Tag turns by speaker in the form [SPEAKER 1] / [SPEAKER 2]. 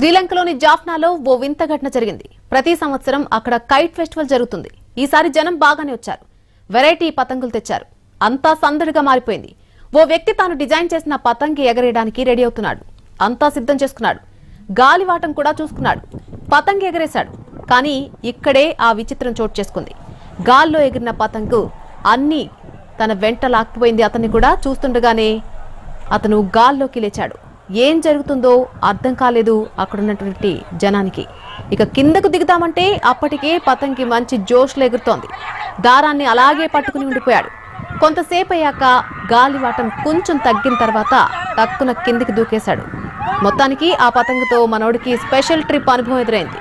[SPEAKER 1] శ్రీలంకలోని జాఫ్నాలో ఓ వింత ఘటన జరిగింది. ప్రతి సంవత్సరం అక్కడ కైట్ ఫెస్టివల్ జరుగుతుంది. ఈసారి జనం బాగానే వచ్చారు. వెరైటీ పతంగులు తెచ్చారు. అంతా సందడిగా మారిపోయింది. ఓ వ్యక్తి తాను డిజైన్ చేసిన పతంగి ఎగరేయడానికి రెడీ అవుతున్నాడు. అంతా సిద్ధం చేసుకున్నాడు. గాలివాటం కూడా చూసుకున్నాడు. పతంగి ఎగరేశాడు. కానీ ఇక్కడే ఆ విచిత్రం చోటు చేసుకుంది. గాల్లో ఎగిరిన పతంగు అన్ని తన వెంట లాక్కుపోయింది. అతన్ని కూడా చూస్తుండగానే అతను గాల్లోకి లేచాడు. ఏం జరుగుతుందో అర్థం కాలేదు అక్కడున్నటువంటి జనానికి. ఇక కిందకు దిగుతామంటే అప్పటికే పతంగి మంచి జోష్లో ఎగురుతోంది. దారాన్ని అలాగే పట్టుకుని ఉండిపోయాడు. కొంతసేపు అయ్యాక గాలివాటం కొంచెం తగ్గిన తర్వాత టక్కున కిందికి దూకేశాడు. మొత్తానికి ఆ పతంగుతో మనోడికి స్పెషల్ ట్రిప్ అనుభవం ఎదురైంది.